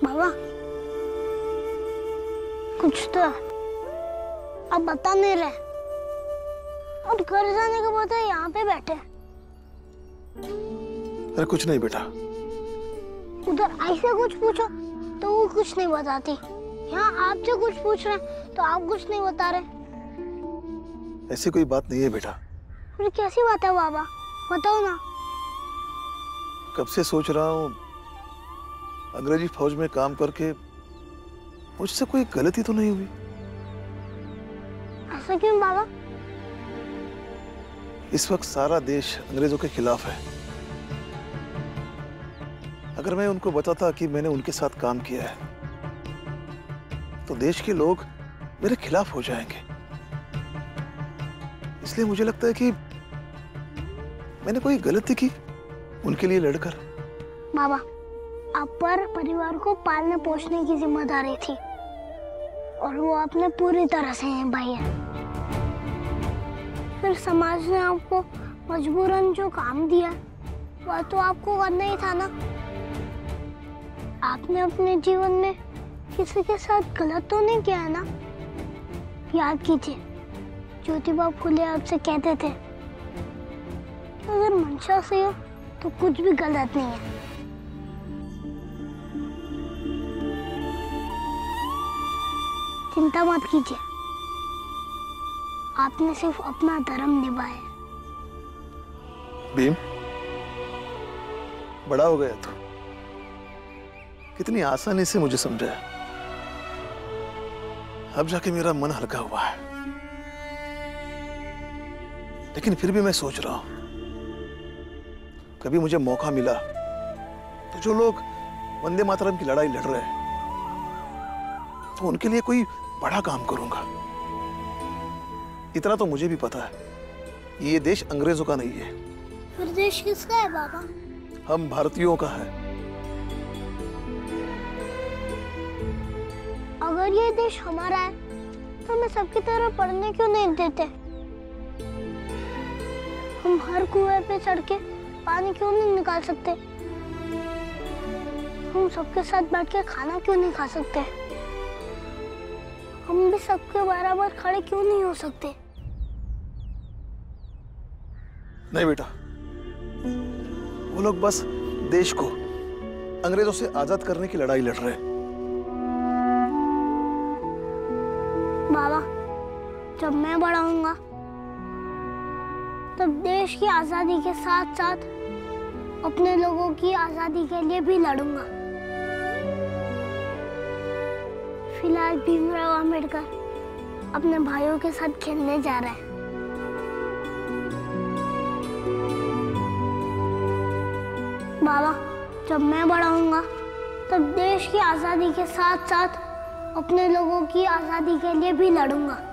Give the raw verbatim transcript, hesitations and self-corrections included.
बाबा कुछ तो आप बता नहीं रहे और घर जाने के बाद यहाँ पे बैठे। अरे कुछ नहीं बेटा। उधर ऐसे कुछ पूछो तो वो कुछ नहीं बताती, यहाँ आपसे कुछ पूछ रहे हैं तो आप कुछ नहीं बता रहे। ऐसी कोई बात नहीं है बेटा। फिर कैसी बात है बाबा, बताओ ना। कब से सोच रहा हूँ अंग्रेजी फौज में काम करके मुझसे कोई गलती तो नहीं हुई। ऐसा क्यों बाबा? इस वक्त सारा देश अंग्रेजों के खिलाफ है। अगर मैं उनको बताता कि मैंने उनके साथ काम किया है तो देश के लोग मेरे खिलाफ हो जाएंगे। इसलिए मुझे लगता है कि मैंने कोई गलती की उनके लिए लड़कर। बाबा आप पर परिवार को पालने पोषने की जिम्मेदारी थी और वो आपने पूरी तरह से निभाई है। फिर समाज ने आपको मजबूरन जो काम दिया वह तो आपको करना ही था ना। आपने अपने जीवन में किसी के साथ गलत तो नहीं किया है ना? याद कीजिए ज्योतिबा फुले आपसे कहते थे अगर मंशा से हो तो कुछ भी गलत नहीं है। चिंता मत कीजिए, आपने सिर्फ अपना धर्म निभाया। भीम बड़ा हो गया तो कितनी आसानी से मुझे समझाया। अब जाके मेरा मन हल्का हुआ है। लेकिन फिर भी मैं सोच रहा हूं कभी मुझे मौका मिला तो जो लोग वंदे मातरम की लड़ाई लड़ रहे हैं तो उनके लिए कोई बड़ा काम करूंगा। इतना तो मुझे भी पता है ये देश अंग्रेजों का नहीं है। फिर देश किसका है बाबा? हम भारतीयों का है। अगर ये देश हमारा है तो हमें सबकी तरह पढ़ने क्यों नहीं देते? हम हर कुएं पे चढ़ के पानी क्यों नहीं निकाल सकते? हम सबके साथ बैठ के खाना क्यों नहीं खा सकते? हम भी सबके बराबर खड़े क्यों नहीं हो सकते? नहीं बेटा, वो लोग बस देश को अंग्रेजों से आजाद करने की लड़ाई लड़ रहे हैं। बाबा जब मैं बड़ा होऊंगा तब देश की आजादी के साथ साथ अपने लोगों की आजादी के लिए भी लड़ूंगा। फिलहाल भीमराव अंबेडकर अपने भाइयों के साथ खेलने जा रहे हैं। बाबा जब मैं बड़ा होऊंगा तब देश की आजादी के साथ साथ अपने लोगों की आजादी के लिए भी लड़ूंगा।